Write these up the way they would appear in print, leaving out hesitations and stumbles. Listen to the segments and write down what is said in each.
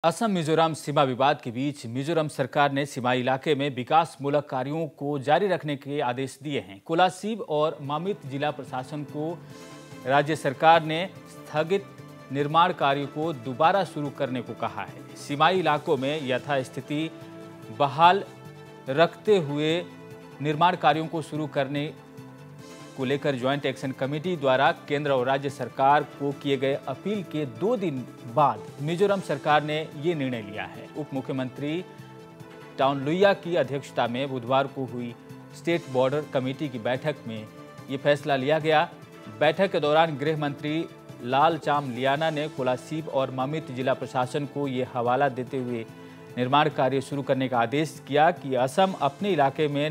असम मिजोरम सीमा विवाद के बीच मिजोरम सरकार ने सीमाई इलाके में विकासमूलक कार्यों को जारी रखने के आदेश दिए हैं। कोलासिब और मामित जिला प्रशासन को राज्य सरकार ने स्थगित निर्माण कार्य को दोबारा शुरू करने को कहा है। सीमाई इलाकों में यथास्थिति बहाल रखते हुए निर्माण कार्यों को शुरू करने को लेकर ज्वाइंट एक्शन कमेटी द्वारा केंद्र और राज्य सरकार को किए गए अपील के 2 दिन बाद मिजोरम सरकार ने ये निर्णय लिया है। उप मुख्यमंत्री टाउनलुइया की अध्यक्षता में बुधवार को हुई स्टेट बॉर्डर कमेटी की बैठक में ये फैसला लिया गया। बैठक के दौरान गृह मंत्री लालचाम लियाना ने कोलासिब और मामित जिला प्रशासन को ये हवाला देते हुए निर्माण कार्य शुरू करने का आदेश किया कि असम अपने इलाके में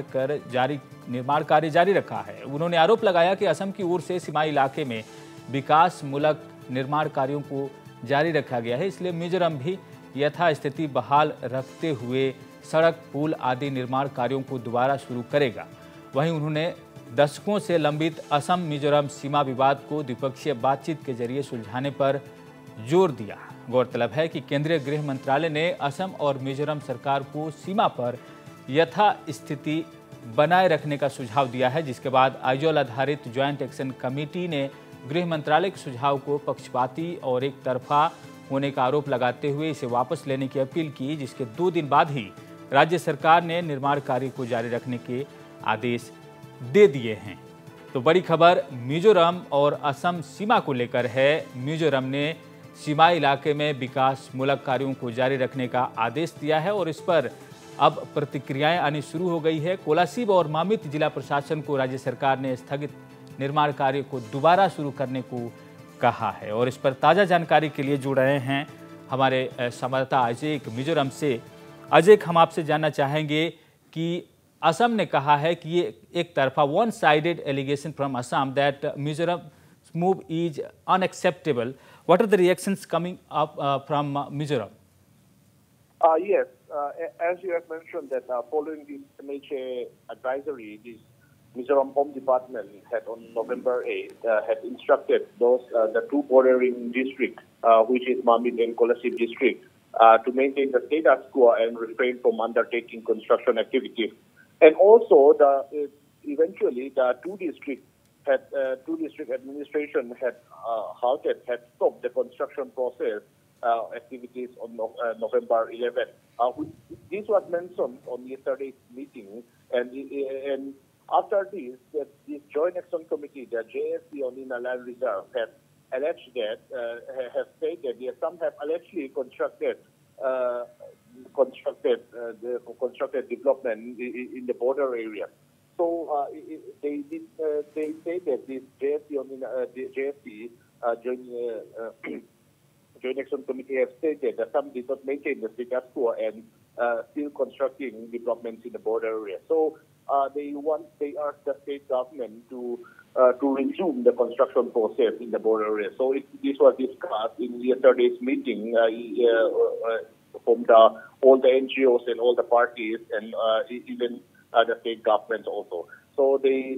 निर्माण कार्य जारी रखा है। उन्होंने आरोप लगाया कि असम की ओर से सीमाई इलाके में विकासमूलक निर्माण कार्यों को जारी रखा गया है, इसलिए मिजोरम भी यथास्थिति बहाल रखते हुए सड़क, पुल आदि निर्माण कार्यों को दोबारा शुरू करेगा। वहीं उन्होंने दशकों से लंबित असम मिजोरम सीमा विवाद को द्विपक्षीय बातचीत के जरिए सुलझाने पर जोर दिया। गौरतलब है कि केंद्रीय गृह मंत्रालय ने असम और मिजोरम सरकार को सीमा पर यथास्थिति बनाए रखने का सुझाव दिया है, जिसके बाद आइजोल आधारित ज्वाइंट एक्शन कमेटी ने गृह मंत्रालय के सुझाव को पक्षपाती और एक तरफा होने का आरोप लगाते हुए इसे वापस लेने की अपील की, जिसके 2 दिन बाद ही राज्य सरकार ने निर्माण कार्य को जारी रखने के आदेश दे दिए हैं। तो बड़ी खबर मिजोरम और असम सीमा को लेकर है। मिजोरम ने सीमाई इलाके में विकासमूलक कार्यों को जारी रखने का आदेश दिया है और इस पर अब प्रतिक्रियाएं आनी शुरू हो गई है। कोलासिब और मामित जिला प्रशासन को राज्य सरकार ने स्थगित निर्माण कार्य को दोबारा शुरू करने को कहा है और इस पर ताज़ा जानकारी के लिए जुड़ रहे हैं हमारे संवाददाता अजय मिजोरम से। अजय, हम आपसे जानना चाहेंगे कि असम ने कहा है कि ये एक तरफा one sided allegation from Assam that Mizoram move is unacceptable. What are the reactions coming up from Mizoram? Yes, as you have mentioned that following this MHA advisory, this Mizoram Home Department had on November 8th had instructed the 2 bordering districts, which is Mamit and Kolasib district, to maintain the status quo and refrain from undertaking construction activities. And also, eventually the 2 district administration had had stopped the construction process activities on November 11th. This was mentioned on yesterday's meeting, and after this Joint Action Committee, the JSC on Inner Land Reserve, has alleged that have stated that some have allegedly constructed development in the border area. So they say that this JSC Joint Action Committee have stated that some did not maintain the status quo and still constructing developments in the border area. So they asked the state government to resume the construction process in the border area. So this was discussed in yesterday's meeting from all the NGOs and all the parties and even the state governments also. So the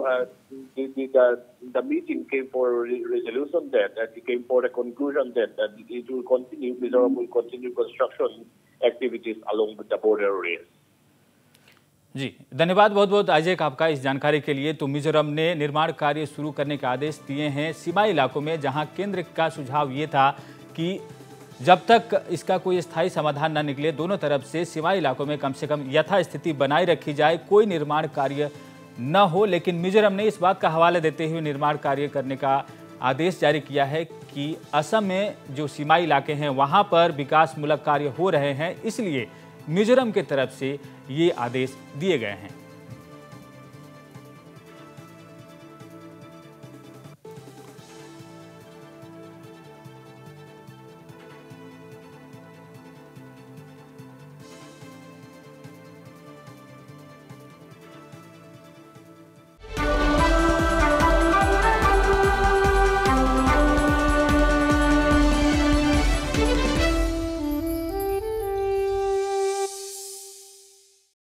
meeting came for a resolution that it came for a conclusion that it will continue, Mizoram will continue construction activities along with the border areas. जी, धन्यवाद बहुत बहुत अजय आपका इस जानकारी के लिए। तो मिजोरम ने निर्माण कार्य शुरू करने के आदेश दिए हैं सीमाई इलाकों में, जहां केंद्र का सुझाव ये था कि जब तक इसका कोई स्थायी समाधान न निकले, दोनों तरफ से सीमाई इलाकों में कम से कम यथास्थिति बनाए रखी जाए, कोई निर्माण कार्य न हो। लेकिन मिजोरम ने इस बात का हवाला देते हुए निर्माण कार्य करने का आदेश जारी किया है कि असम में जो सीमाई इलाके हैं वहां पर विकासमूलक कार्य हो रहे हैं, इसलिए मिजोरम की तरफ से ये आदेश दिए गए हैं।